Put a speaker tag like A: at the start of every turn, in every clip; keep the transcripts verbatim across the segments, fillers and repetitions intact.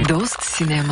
A: Dost Sinema.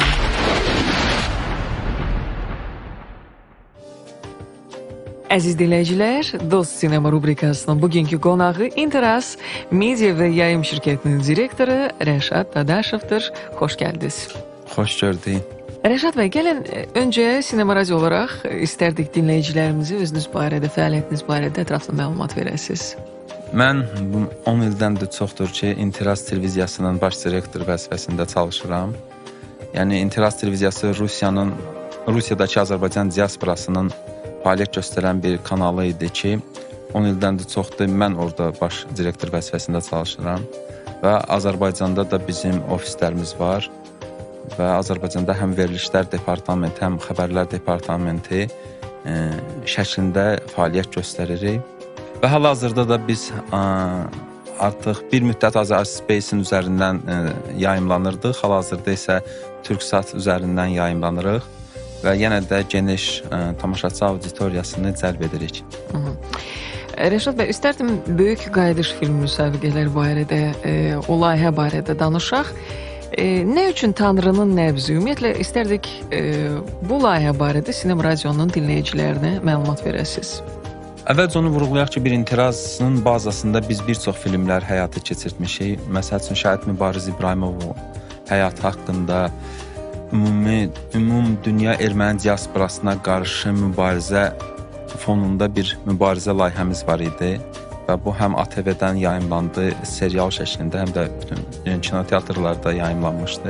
A: Əziz dinləyicilər, Dost Sinema rubrikasının bugünkü qonağı Interas Media və Yayım şirkətinin direktoru Rəşad Dadaşovdur. Xoş gəldiniz.
B: Xoş gördük.
A: Rəşad bəy, gəlin öncə Sinema Radio olaraq istərdik dinləyicilərimizi özünüz barədə, fəaliyyətiniz barədə ətraflı məlumat verəsiniz.
B: Mən on ildən də çoxdur ki, Interas televiziyasının baş direktor vəzifəsində çalışıram. Yəni Interas televiziyası Rusiyanın, Rusiyadakı Azərbaycan diasporasının fəaliyyət göstərən bir kanalı idi ki, on ildən də çoxdur mən orada baş direktor vəzifəsində çalışıram və Azərbaycanda da bizim ofislərimiz var və Azərbaycanda həm verilişlər departamenti, həm xəbərlər departamenti e, şəklində fəaliyyət göstəririk. Və hal-hazırda da biz ə, artıq bir müddət Azarspace-in üzərindən ə, yayımlanırdıq. Hal-hazırda isə Türksat üzərindən yayımlanırıq və yenə də geniş ə, tamaşaçı auditoriyasını cəlb edirik.
A: Hı -hı. Rəşad bəy, istərdim böyük qayıdış film müsabiqələri barədə, ə, o layihə barədə danışaq. E, nə üçün Tanrının nəbzi? Ümumiyyətlə istərdik ə, bu layihə barədə Sinema Radionun dinləyicilərinə məlumat verəsiniz.
B: Əvvəlcə onu vurğulayaq ki, bir Interazın bazasında biz bir çox filmlər həyata keçirtmişik. Məsəl üçün, Şəhid Mübariz İbrahimovun həyatı haqqında, ümumi, ümum dünya erməni diasporasına qarşı mübarizə fonunda bir mübarizə layihəmiz var idi. Və bu həm A T V-dən yayımlandı, serial şəklində, həm də bütün kinoteatrlarda yayımlanmışdı.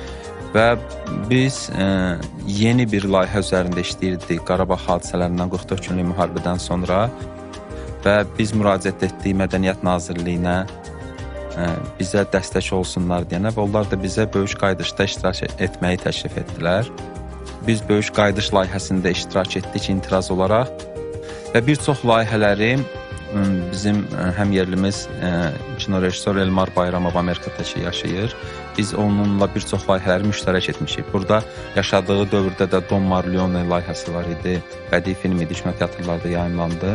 B: Və biz e, yeni bir layihə üzərində işləyirdik Qarabağ hadisələrindən qırx dörd günlük müharibədən sonra və biz müraciət etdik Mədəniyyət Nazirliyinə e, bizə dəstək olsunlar deyənə və onlar da bizə Böyük Qayıdışda iştirak etməyi təklif etdilər. Biz Böyük Qayıdış layihəsində iştirak etdik İntiraz olaraq və bir çox layihələri bizim həm yerlimiz e, kino rejissor Elmar Bayramov Amerikadakı yaşayır. Biz onunla bir çox layihələri müştərək etmişik. Burada yaşadığı dövrdə də Don Marleone layihəsi var idi. Bədii film idi, kinoteatrlarda yayımlandı.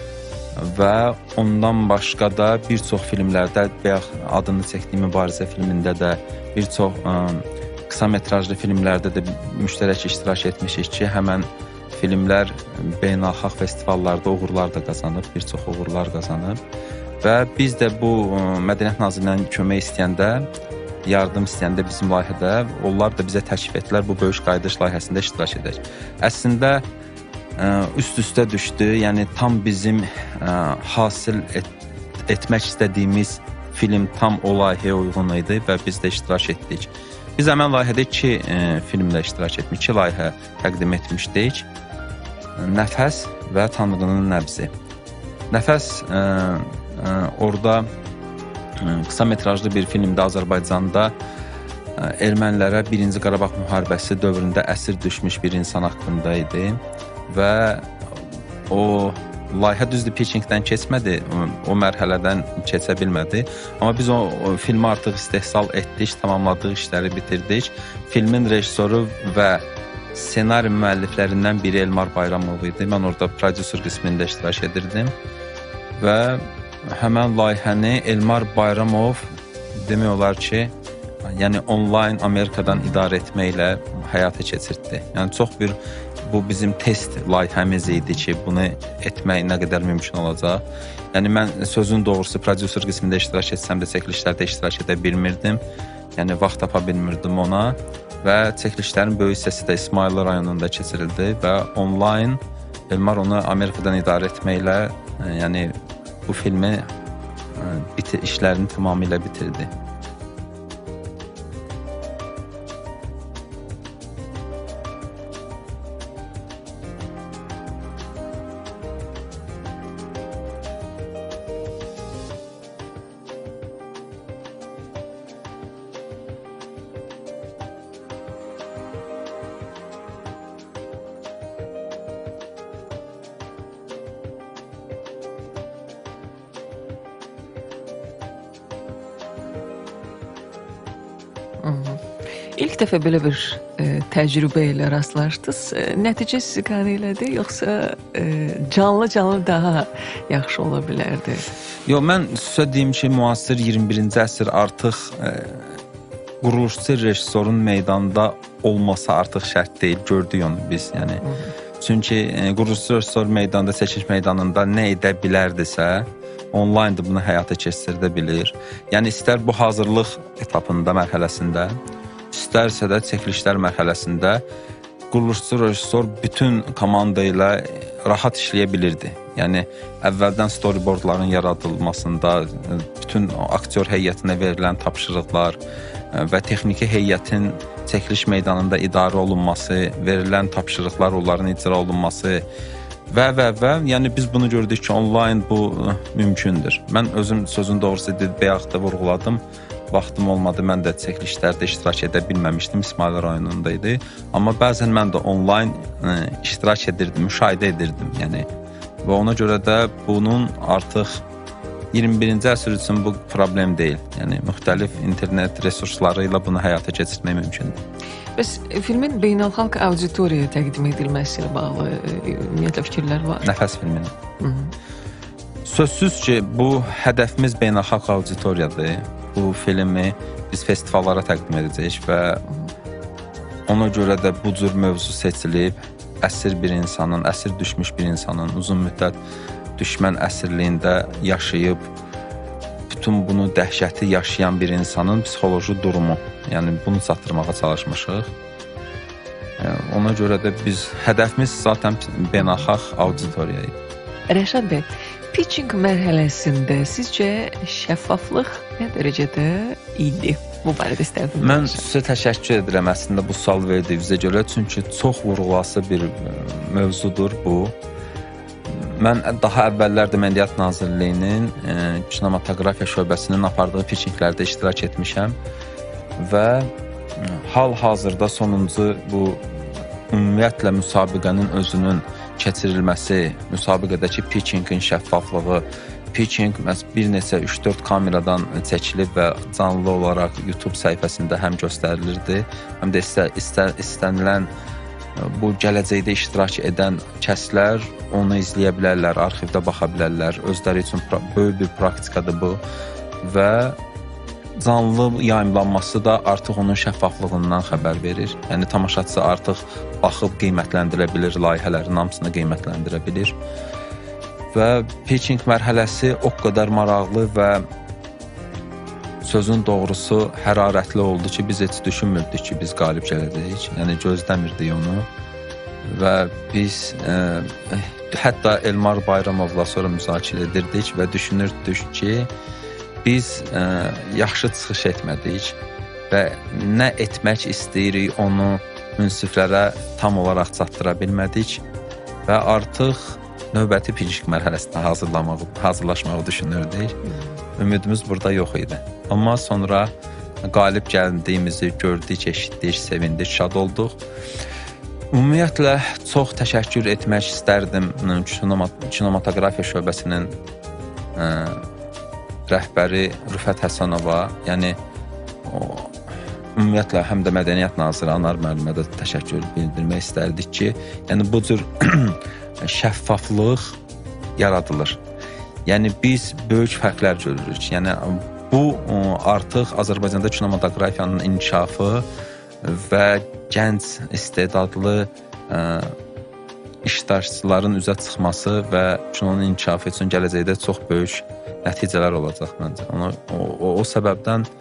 B: Və ondan başqa da bir çox filmlərdə, bayaq adını çəkdiyim Mübarizə filmində də, bir çox ə, qısa metrajlı filmlərdə də müştərək iştirak etmişik ki, həmən filmlər beynəlxalq festivallarda uğurlar da qazanıb, bir çox uğurlar qazanıb. Və biz də bu Mədəniyyət Nazirliyindən kömək istəyəndə, yardım istəyəndə bizim layihədə, onlar da bizə təklif etdilər bu Böyük Qayıdış layihəsində iştirak edək. Əslində üst-üstə düşdü, yəni tam bizim hasil et, etmək istədiyimiz film tam o layihəyə uyğun idi və biz də iştirak etdik. Biz həmən layihədə iki filmlə iştirak etdik, iki layihə təqdim etmişdik. Nəfəs və Tanrının nəbzi. Nəfəs ə, ə, orada ə, qısa metrajlı bir filmdə Azərbaycanda ə, ermənilərə birinci Qarabağ müharibəsi dövründə əsir düşmüş bir insan haqqında idi və o layihə düzdür Pekinqdən keçmədi, o mərhələdən keçə bilmədi. Amma biz o, o filmi artıq istehsal etdik, tamamladıq, işləri bitirdik. Filmin rejissoru və ssenari müəlliflərindən biri Elmar Bayramov idi. Mən orada prodüser qismində iştirak edirdim. Və həmən layihəni Elmar Bayramov demək olar ki, yəni onlayn Amerikadan idarə etməklə həyata keçirtdi. Yəni çox bir, bu bizim test layihəmiz idi ki, bunu etmək nə qədər mümkün olacaq. Yəni mən sözün doğrusu prodüser qismində iştirak etsəm də çəkilişlərdə iştirak edə bilmirdim. Yəni vaxt tapa bilmirdim ona. Və çəkilişlərin böyük hissəsi də İsmayıllı rayonunda keçirildi və onlayn Elmar onu Amerikadan idarə etməklə, yəni bu filmi bitir, işlərini tamamilə bitirdi.
A: İlk dəfə belə bir e, təcrübə ilə rastlaşdınız. E, nəticə sizi qane elədi, yoxsa canlı-canlı e, daha yaxşı ola bilərdi?
B: Yox, mən sizə deyim ki, müasir iyirmi birinci əsr artıq e, quruluşçu rejissorun meydanda olması artıq şərt deyil, gördük onu biz, yəni. Hı -hı. Çünki e, quruluşçu rejissor meydanda, çəkiliş meydanında nə edə bilərdisə, onlayn da bunu həyata keçirdə bilir. Yəni istər bu hazırlıq etapında, mərhələsində, istərsə də çəkilişlər mərhələsində quruluşçu rejissor bütün komanda ilə rahat işləyə bilirdi. Yəni əvvəldən storyboardların yaradılmasında, bütün aktyor heyətinə verilən tapşırıqlar və texniki heyətin çəkiliş meydanında idarə olunması, verilən tapşırıqlar, onların icra olunması və və və, yəni biz bunu gördük ki, onlayn bu mümkündür. Mən özüm sözün doğrusu bayaq da vurğuladım. Vaxtım olmadı, mən də çəkilişlərdə iştirak edə bilməmişdim, İsmail rayonunda idi. Amma bəzən mən də onlayn ə, iştirak edirdim, müşahidə edirdim. Yəni, və ona görə də bunun artıq iyirmi birinci əsr üçün bu problem deyil. Yəni, müxtəlif internet resursları ilə bunu həyata keçirmək mümkündür.
A: Bəs filmin beynəlxalq auditoriyaya təqdim edilməsi ilə bağlı ümumiyyətlə fikirlər var?
B: Nəfəs filminin. Hı -hı. Sözsüz ki, bu hədəfimiz beynəlxalq auditoriyadır. Bu filmi biz festivallara təqdim edəcəyik və ona görə də bu cür mövzu seçilib, əsir bir insanın, əsir düşmüş bir insanın uzun müddət düşmən əsirliyində yaşayıb, bütün bunu dəhşəti yaşayan bir insanın psixoloji durumu, yəni bunu çatdırmağa çalışmışıq. Ona görə də biz, hədəfimiz zaten beynəlxalq auditoriya idi.
A: Rəşad bəy, pitching mərhələsində sizcə şəffaflıq nə dərəcədə idi? Bu barədə istərdim.
B: Mən sizə təşəkkür edirəm əslində bu sual verdiyinizə görə, çünki çox vurğulası bir mövzudur bu. Mən daha əvvəllər də Mədəniyyət Nazirliyinin e, kinematografiya şöbəsinin apardığı pitchinglərdə iştirak etmişəm və hal-hazırda sonuncu bu ümumiyyətlə müsabiqənin özünün keçirilməsi, müsabiqədəki pitchingin şəffaflığı, pitching bir neçə üç dörd kameradan çəkilib və canlı olaraq YouTube səhifəsində həm göstərilirdi, həm də istə, istə, istənilən bu gələcəkdə iştirak edən kəslər onu izləyə bilərlər, arxivdə baxa bilərlər. Özləri üçün böyük bir praktikadır bu və canlı yayımlanması da artıq onun şəffaflığından xəbər verir. Yəni tamaşaçı artıq baxıb qiymətləndirə bilir, layihələrin hamısını qiymətləndirə bilir. Və pitching mərhələsi o qədər maraqlı və sözün doğrusu hərarətli oldu ki, biz heç düşünmürdük ki, biz qalib gələcəyik. Yəni gözləmirdik onu. Və biz e, hətta Elmar Bayramovla sonra müzakirə edirdik və düşünürdük ki, biz e, yaxşı çıxış etmədik və nə etmək istəyirik onu münsiflərə tam olaraq çatdıra bilmədik və artıq növbəti pitching mərhələsində hazırlaşmağı düşünürdük. Ümidimiz burada yox idi. Amma sonra qalib gəldiyimizi gördük, eşitdik, sevindik, şad olduq. Ümumiyyətlə, çox təşəkkür etmək istərdim kinematografiya şöbəsinin ə, rəhbəri Rüfət Həsənova. Yəni, o, ümumiyyətlə, həm də Mədəniyyət Naziri Anar müəllimə də təşəkkür bildirmək istərdik ki, yəni bu cür şəffaflıq yaradılır. Yəni biz böyük fərqlər görürük. Yəni bu artıq Azərbaycanda kinematografiyanın inkişafı və gənc istedadlı ə, iştirakçıların üzə çıxması və kinonun inkişafı üçün gələcəkdə çox böyük nəticələr olacaq məncə. Ona, o, o, o səbəbdən ə,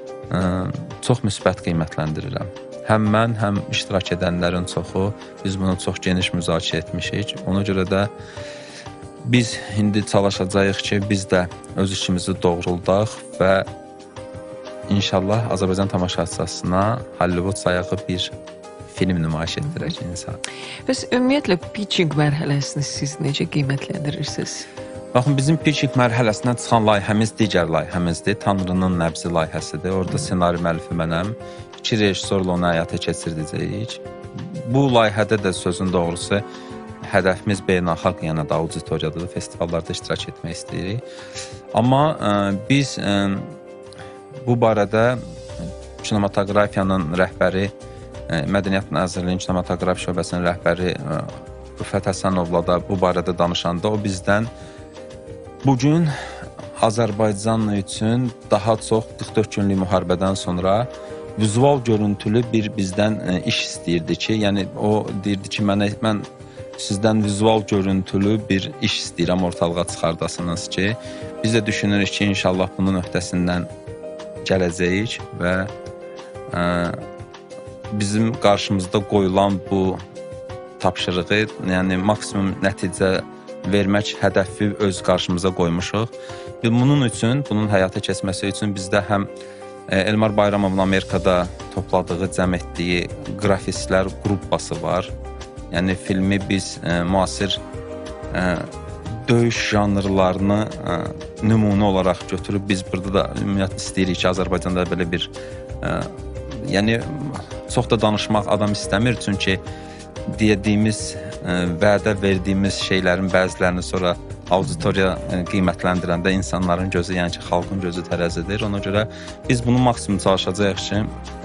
B: çox müsbət qiymətləndirirəm. Həm mən, həm iştirak edənlərin çoxu, biz bunu çox geniş müzakirə etmişik. Ona görə də biz indi çalışacağıq ki, biz də öz işimizi doğruldaq və İnşallah Azərbaycan tamaşaçısına Hollywood sayağı bir film nümayiş etdirək insan.
A: Bəs ümumiyyətlə pitching mərhələsini siz necə qiymətləndirirsiniz?
B: Baxın, bizim pitching mərhələsindən çıxan layihəmiz digər layihəmizdir. Tanrının nəbzi layihəsidir. Orada ssenari müəllifi mənəm. İki rejissorla onu həyata keçirdəcəyik. Bu layihədə də sözün doğrusu hədəfimiz beynəlxalq, yəni də auditoriyada da festivallarda iştirak etmək istəyirik. Amma ə, biz ə, bu barədə kinematografiyanın rəhbəri, Mədəniyyət Nazirliyinin kinematografiya şöbəsinin rəhbəri Rüfət Həsənovla da bu barədə danışanda o bizdən bugün Azərbaycan üçün daha çox qırx dörd günlük müharibədən sonra vizual görüntülü bir bizdən ə, iş istəyirdi ki, yəni o deyirdi ki, mənə mən sizdən vizual görüntülü bir iş istəyirəm ortalığa çıxardasınız ki, biz də düşünürük ki, inşallah bunun öhdəsindən gələcəyik və ə, bizim qarşımızda qoyulan bu tapşırığı, yəni maksimum nəticə vermək hədəfi öz qarşımıza qoymuşuq. Və bunun üçün, bunun həyata keçməsi üçün bizdə həm Elmar Bayramovun Amerikada topladığı, cəm etdiyi qrafistlər qrupası var. Yəni filmi biz ə, müasir ə, döyüş janrlarını ə, nümunə olaraq götürüb biz burada da ümumiyyətlə istəyirik ki, Azərbaycanda belə bir ə, yəni çox da danışmaq adam istəmir, çünki dediyimiz, ə, vədə verdiyimiz şeylərin bəzilərini sonra auditoriya qiymətləndirəndə insanların gözü, yəni ki, xalqın gözü tərəzidir. Ona görə biz bunu maksimum çalışacağıq ki,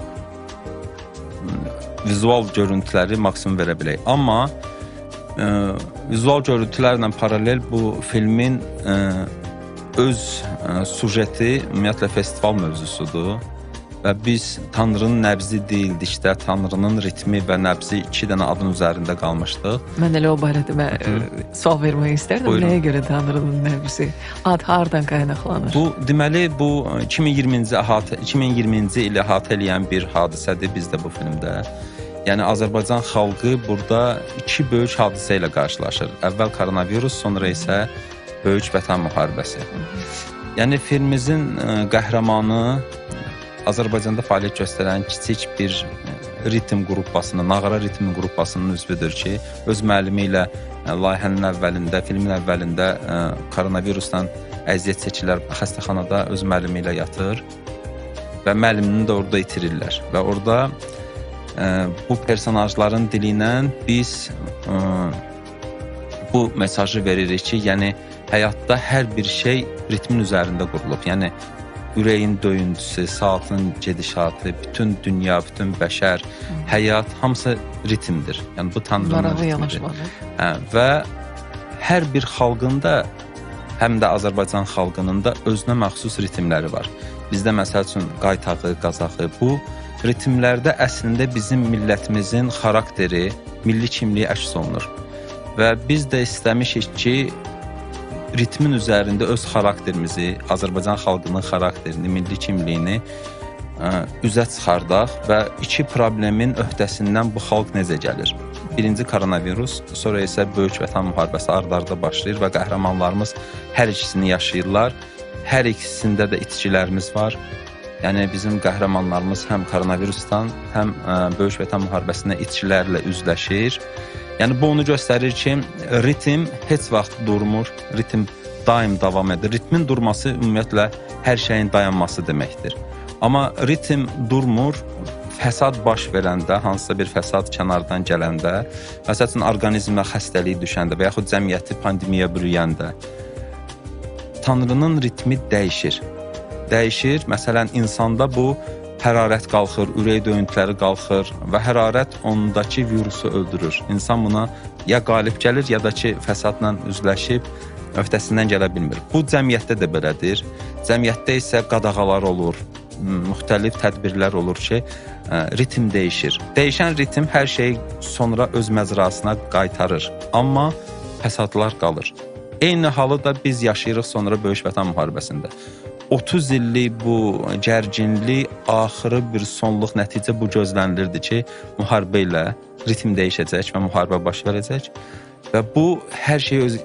B: vizual görüntüləri maksimum verə bilək. Amma ə, vizual görüntülərlə paralel bu filmin ə, öz ə, sujeti ümumiyyətlə festival mövzusudur. Və biz Tanrının nəbzi deyildikdə, Tanrının ritmi və nəbzi iki dənə adın üzərində qalmışdıq.
A: Mən elə o barədə mən ə, sual vermək istərdim. Buyurun. Nəyə görə Tanrının nəbzi? Ad hardan qaynaqlanır?
B: Bu deməli bu iki min iyirminci əhatə iki min iyirminci ili əhatə eləyən bir hadisədir bizdə bu filmdə. Yəni Azərbaycan xalqı burada iki böyük hadisə ilə qarşılaşır. Əvvəl koronavirus, sonra isə böyük Vətən müharibəsi. Yəni filmimizin ə, qəhrəmanı Azərbaycanda fəaliyyət göstərən kiçik bir ritm qrupasının, nağara ritm qrupasının üzvüdür ki, öz müəllimi ilə layihənin əvvəlində, filmin əvvəlində ə, koronavirusdan əziyyət çəkilər, xəstəxanada öz müəllimi ilə yatır və müəllimini də orada itirirlər. Və orada ə, bu personajların dili ilə biz ə, bu mesajı veririk ki, yəni həyatda hər bir şey ritmin üzərində qurulub. Yəni ürəyin döyüntüsü, saatın gedişatı, bütün dünya, bütün bəşər, həyat hamısı ritmdir. Yəni bu Tanrının ritmidir. Hə, və hər bir xalqın da, həm də Azərbaycan xalqının da özünə məxsus ritmləri var. Bizdə məsəl üçün qaytağı, qazağı, bu ritmlərdə əslində bizim millətimizin xarakteri, milli kimliyi əks olunur. Və biz də istəmişik ki, ritmin üzərində öz xarakterimizi, Azərbaycan xalqının xarakterini, milli kimliyini ə, üzə çıxardaq və iki problemin öhdəsindən bu xalq necə gəlir? Birinci koronavirus, sonra isə böyük Vətən müharibəsi ard-arda başlayır və qəhrəmanlarımız hər ikisini yaşayırlar. Hər ikisində də itkilərimiz var. Yəni bizim qəhrəmanlarımız həm koronavirusdan, həm ə, böyük Vətən müharibəsində itkilərlə üzləşir. Yəni bu onu göstərir ki, ritm heç vaxt durmur, ritm daim davam edir. Ritmin durması ümumiyyətlə hər şeyin dayanması deməkdir. Amma ritm durmur, fəsad baş verəndə, hansısa bir fəsad kənardan gələndə, məsəl üçün orqanizmə xəstəlik düşəndə və yaxud cəmiyyəti pandemiya bürüyəndə, Tanrının ritmi dəyişir. Dəyişir, məsələn, insanda bu hərarət qalxır, ürək döyüntüləri qalxır və hərarət ondakı virusu öldürür. İnsan buna ya qalib gəlir, ya da ki, fəsadla üzləşib öhdəsindən gələ bilmir. Bu cəmiyyətdə də belədir. Cəmiyyətdə isə qadağalar olur, müxtəlif tədbirlər olur ki, ritm dəyişir. Dəyişən ritm hər şeyi sonra öz məcrasına qaytarır, amma fəsadlar qalır. Eyni halı da biz yaşayırıq sonra Böyük Vətən müharibəsində. otuz illik bu gərginlik, axırı bir sonluq nəticə bu gözlənilirdi ki, müharibə ilə ritm dəyişəcək və müharibə baş verəcək və bu hər şeyi öz,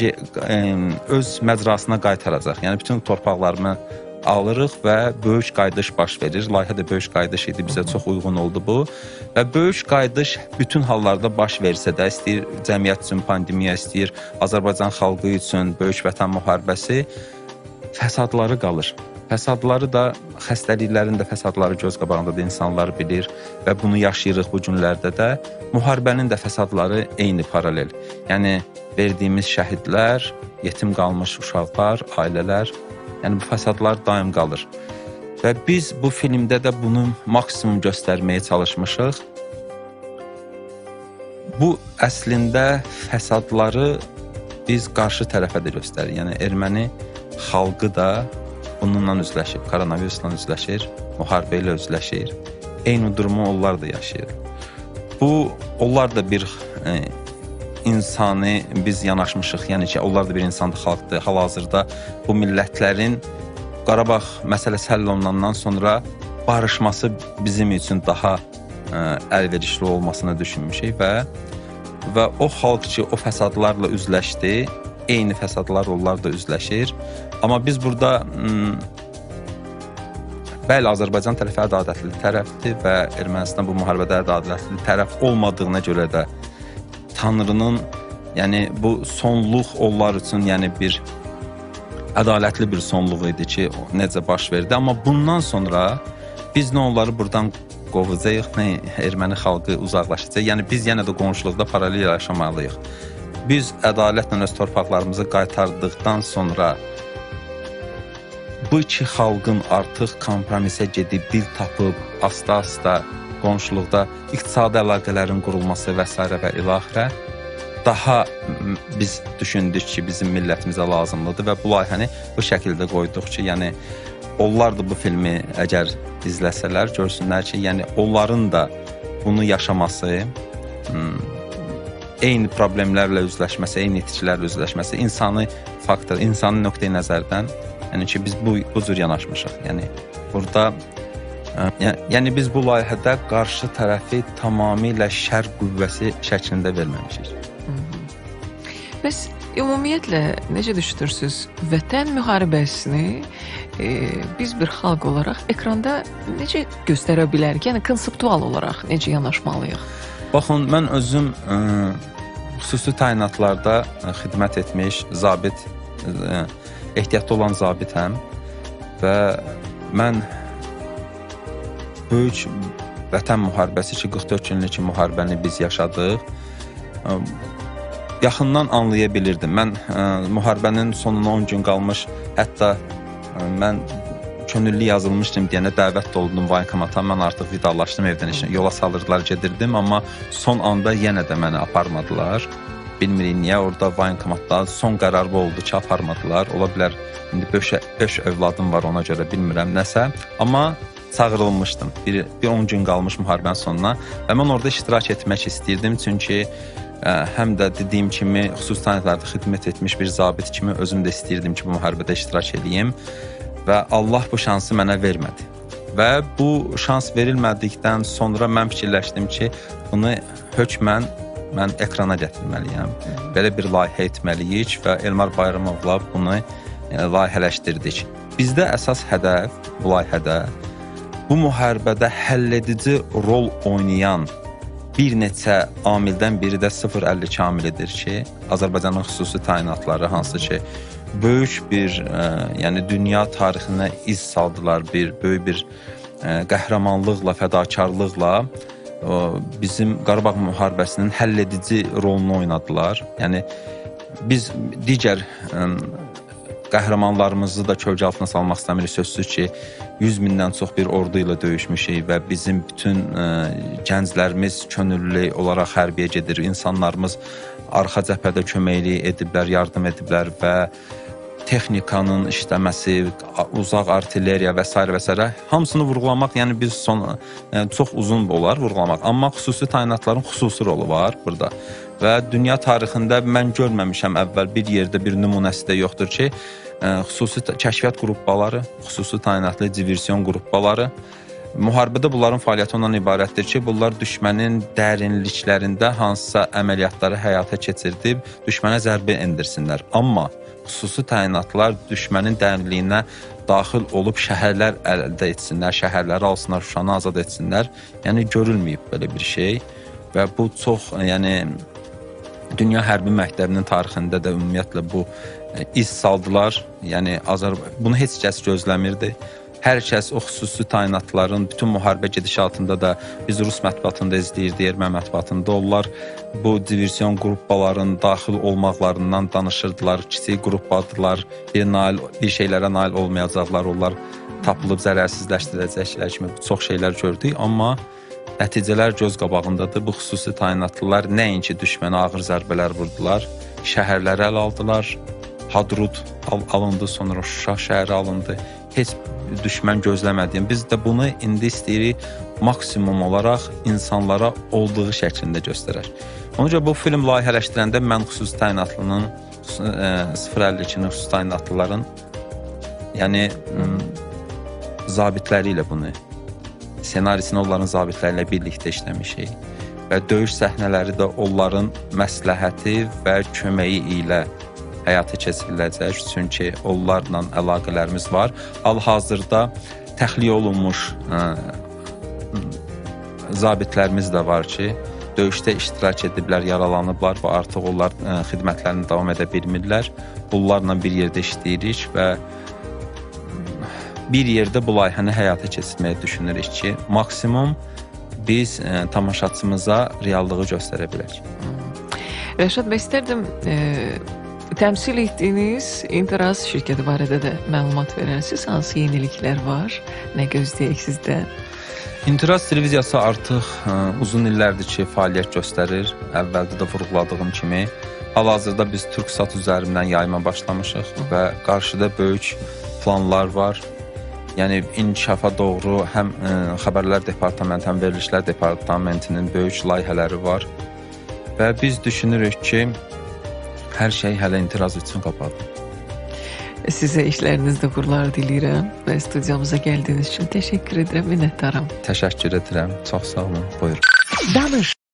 B: öz məcrasına qaytaracaq. Yəni bütün torpaqlarını alırıq və böyük qayıdış baş verir. Layihə də böyük qayıdış idi, bizə çox uyğun oldu bu. Və böyük qayıdış bütün hallarda baş versə də, istəyir cəmiyyət üçün pandemiya, istəyir Azərbaycan xalqı üçün Böyük Vətən müharibəsi, fəsadları qalır. Fəsadları da, xəstəliklərin də fəsadları göz qabağında da insanlar bilir və bunu yaşayırıq bu günlərdə də. Müharibənin də fəsadları eyni paralel. Yəni verdiyimiz şəhidlər, yetim qalmış uşaqlar, ailələr, yəni bu fəsadlar daim qalır. Və biz bu filmdə də bunu maksimum göstərməyə çalışmışıq. Bu əslində fəsadları biz qarşı tərəfə də göstərir. Yəni erməni xalqı da bununla üzləşir, koronavirusla üzləşir, müharibə ilə üzləşir. eyni durumu onlar da yaşayır. Bu, onlar da bir e, insani biz yanaşmışıq, yəni ki, onlar da bir insanlı xalqdır. Hal-hazırda bu millətlərin Qarabağ məsələsi həll olunandan sonra barışması bizim üçün daha ə, əlverişli olmasını düşünmüşük və və o xalq ki, o fəsadlarla üzləşdi, eyni fəsadlar onlar da üzləşir. Amma biz burada m, bəli, Azərbaycan tərəfi ədalətli tərəfdir və Ermənistan bu müharibədə ədalətli tərəf olmadığına görə də Tanrının, yəni bu sonluq onlar üçün, yəni bir ədalətli bir sonluq idi ki, necə baş verdi. Amma bundan sonra biz nə onları buradan qovacağıq, nə erməni xalqı uzaqlaşacaq. Yəni biz yenə də qonşuluqda paralel yaşamalıyıq. Biz ədalətlə öz torpaqlarımızı qaytardıqdan sonra bu iki xalqın artıq kompromisə gedib, dil tapıb, asta-asta qonşuluqda iqtisadi əlaqələrin qurulması və s. və ilaxirə daha biz düşündük ki, bizim millətimizə lazımlıdır və bu layihəni bu şəkildə qoyduq ki, yəni onlar da bu filmi əgər izləsələr, görsünlər ki, yəni onların da bunu yaşaması, eyni problemlərlə üzləşməsi, eyni itkilərlə üzləşməsi, insani faktor, insani nöqteyi nəzərdən, yəni ki, biz bu, bu cür yanaşmışıq. Yəni burada Yəni biz bu layihədə qarşı tərəfi tamamilə şər qüvvəsi şəklində verməmişik.
A: Bəs ümumiyyətlə necə düşünürsünüz? Vətən müharibəsini e, biz bir xalq olaraq ekranda necə göstərə bilərik? Yəni konseptual olaraq necə yanaşmalıyıq?
B: Baxın, mən özüm ə, xüsusi təyinatlarda xidmət etmiş zabit, ə, ehtiyatda olan zabitəm və mən böyük vətən müharibəsi ki, qırx dörd günlük müharibəni biz yaşadıq. Yaxından anlaya bilirdim. Mən ə, müharibənin sonuna on gün qalmış, hətta ə, mən könüllü yazılmışdım deyənə dəvət də oldum voyinkomata. Mən artıq vidalaşdım evdən işinə. Yola salırdılar, gedirdim, amma son anda yenə də məni aparmadılar. Bilmirik niyə, orada voyinkomatda son qərar bu oldu ki, aparmadılar. Ola bilər, indi beş övladım var, ona görə bilmirəm nəsə. Amma çağırılmışdım. Bir, bir on gün qalmış müharibənin sonuna və mən orada iştirak etmək istəyirdim. Çünki ə, həm də dediyim kimi xüsusi təyinatlarda xidmət etmiş bir zabit kimi özüm də istəyirdim ki, bu müharibədə iştirak edeyim və Allah bu şansı mənə vermədi. Və bu şans verilmədikdən sonra mən fikirləşdim ki, bunu hökmən mən ekrana gətirməliyəm. Belə bir layihə etməliyik və Elmar Bayramovla bunu yəni, layihələşdirdik. Bizdə əsas hədəf bu layihədə bu müharibədə həlledici rol oynayan bir neçə amildən biri də sıfır əlli iki amilidir ki, Azərbaycanın xüsusi təyinatları, hansı ki, böyük bir, ə, yəni dünya tarixinə iz saldılar, bir böyük bir ə, qəhrəmanlıqla, fədakarlıqla ə, bizim Qarabağ müharibəsinin həlledici rolunu oynadılar. Yəni biz digər ə, qəhrəmanlarımızı da kölgə altına salmaq istəmirik. Sözsüz ki, yüz mindən çox bir ordu ilə döyüşmüşük və bizim bütün ə, gənclərimiz könüllü olaraq hərbiyə gedir. İnsanlarımız arxa cəbhədə köməklik ediblər, yardım ediblər və texnikanın işləməsi, uzaq artilleriya və s. və s. hamısını vurğulamaq, yəni biz son, yəni çox uzun olar vurğulamaq. Amma xüsusi təyinatların xüsusi rolu var burada. Və dünya tarixində mən görməmişəm əvvəl bir yerdə bir nümunəsi də yoxdur ki, xüsusi kəşfiyyat qrupları, xüsusi təyinatlı diversiyon qrupları, müharibədə bunların fəaliyyəti ondan ibarətdir ki, bunlar düşmənin dərinliklərində hansısa əməliyyatları həyata keçirdib, düşmənə zərbə endirsinlər. Amma xüsusi təyinatlar düşmənin dərinliyinə daxil olub şəhərlər əldə etsinlər, şəhərləri alsınlar, Şuşanı azad etsinlər. Yəni görülməyib belə bir şey və bu çox, yəni dünya hərbi məktəbinin tarixində də ümumiyyətlə bu iz saldılar. Yəni Azərbaycan bunu heç kəs gözləmirdi. Hər kəs o xüsusi təyinatların bütün müharibə gedişatında da biz Rus mətbuatında izləyirdik, erməni mətbuatında onlar bu diversiyon qrupların daxil olmaqlarından danışırdılar. Kiçik qrupadılar, bir, nail, bir şeylərə nail olmayacaqlar, onlar tapılıb zərərsizləşdirəcəklər kimi çox şeylər gördük. Amma nəticələr göz qabağındadır. Bu xüsusi təyinatlılar nəinki düşmənə ağır zərbələr vurdular, şəhərləri əl aldılar, Hadrut alındı, sonra Şuşa şəhəri alındı. Heç düşmən gözləmədiyim. Biz də bunu indi istəyirik maksimum olaraq insanlara olduğu şəklində göstərər. Ona görə bu film layihələşdirəndə mən xüsusi təyinatlının sıfır əlli ikinin xüsusi təyinatlıların yəni zabitləri ilə bunu senarisini onların zabitləri ilə birlikdə işləmişik və döyüş səhnələri də onların məsləhəti və köməyi ilə həyata keçiriləcək, çünki onlarla əlaqələrimiz var. Hal-hazırda təxliyə olunmuş ə, zabitlərimiz də var ki, döyüşdə iştirak ediblər, yaralanıblar və artıq onlar ə, xidmətlərini davam edə bilmirlər. Bunlarla bir yerdə işləyirik və bir yerdə bu layihəni həyata keçirməyi düşünürük ki, maksimum biz ə, tamaşaçımıza reallığı göstərə bilək.
A: Rəşad bəy, istərdim e, təmsil etdiyiniz İnteraz şirkəti barədə də məlumat verərsiniz. Hansı yeniliklər var? Nə gözləyək sizdən?
B: İnteraz televiziyası artıq ə, uzun illərdir ki, fəaliyyət göstərir. Əvvəldə də vurğuladığım kimi. Hal-hazırda biz Türksat üzərindən yayıma başlamışıq və qarşıda böyük planlar var. Yəni inkişafa doğru həm ə, xəbərlər departamenti, həm verilişlər departamentinin böyük layihələri var. Və biz düşünürük ki, hər şey hələ İnteraz üçün qapalıdır.
A: Sizə işlərinizdə uğurlar diləyirəm və studiyamıza gəldiyiniz üçün təşəkkür edirəm, minnətdaram.
B: Təşəkkür edirəm. Çox sağ olun. Buyurun.
A: Danış.